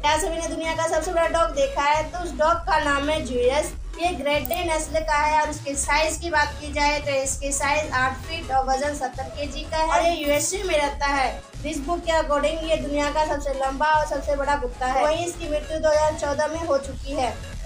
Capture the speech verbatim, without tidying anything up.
क्या सभी ने दुनिया का सबसे बड़ा डॉग देखा है? तो उस डॉग का नाम है जूलियस। ये ग्रेट डे नस्ल का है और इसके साइज की बात की जाए तो इसके साइज आठ फीट और वजन सत्तर केजी का है और ये यूएसए में रहता है। इस बुक के अकॉर्डिंग ये दुनिया का सबसे लंबा और सबसे बड़ा कुत्ता है। वहीं इसकी मृत्यु दो हज़ार चौदह में हो चुकी है।